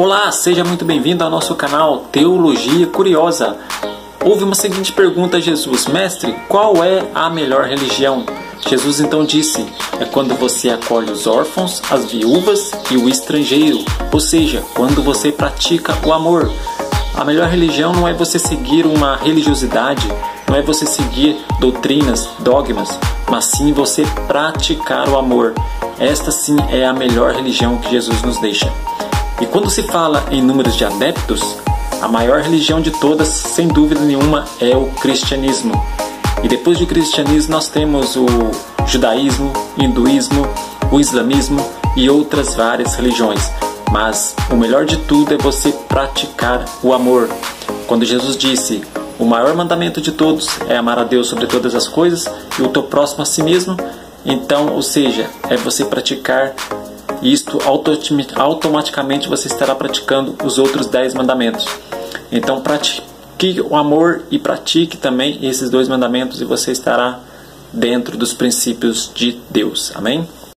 Olá, seja muito bem-vindo ao nosso canal Teologia Curiosa. Houve uma seguinte pergunta a Jesus: Mestre, qual é a melhor religião? Jesus então disse: é quando você acolhe os órfãos, as viúvas e o estrangeiro, ou seja, quando você pratica o amor. A melhor religião não é você seguir uma religiosidade, não é você seguir doutrinas, dogmas, mas sim você praticar o amor. Esta sim é a melhor religião que Jesus nos deixa. E quando se fala em números de adeptos, a maior religião de todas, sem dúvida nenhuma, é o cristianismo. E depois do cristianismo nós temos o judaísmo, o hinduísmo, o islamismo e outras várias religiões. Mas o melhor de tudo é você praticar o amor. Quando Jesus disse: o maior mandamento de todos é amar a Deus sobre todas as coisas e o teu próximo a si mesmo, então, ou seja, é você praticar isto, automaticamente você estará praticando os outros 10 mandamentos. Então pratique o amor e pratique também esses 2 mandamentos e você estará dentro dos princípios de Deus. Amém?